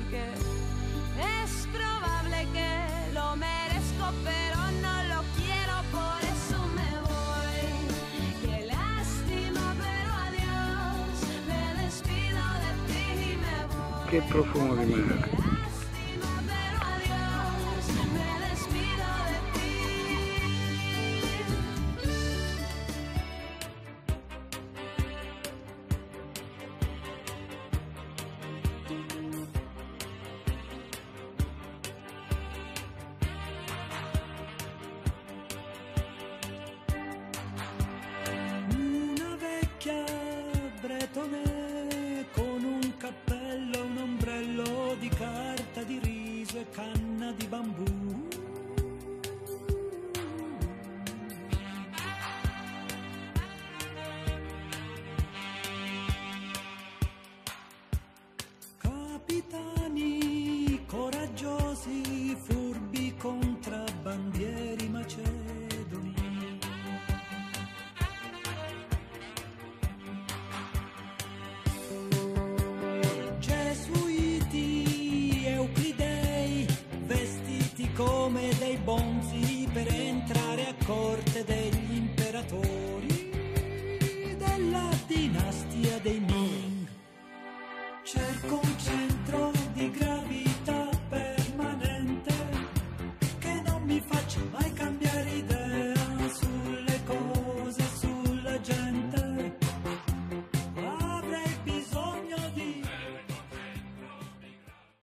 porque es probable que lo merezco, pero no lo quiero, por eso me voy. Qué lástima, pero adiós, me despido de ti y me voy. Che profumo di mare. Con un cappello, un ombrello di carta di riso e canna di bambù,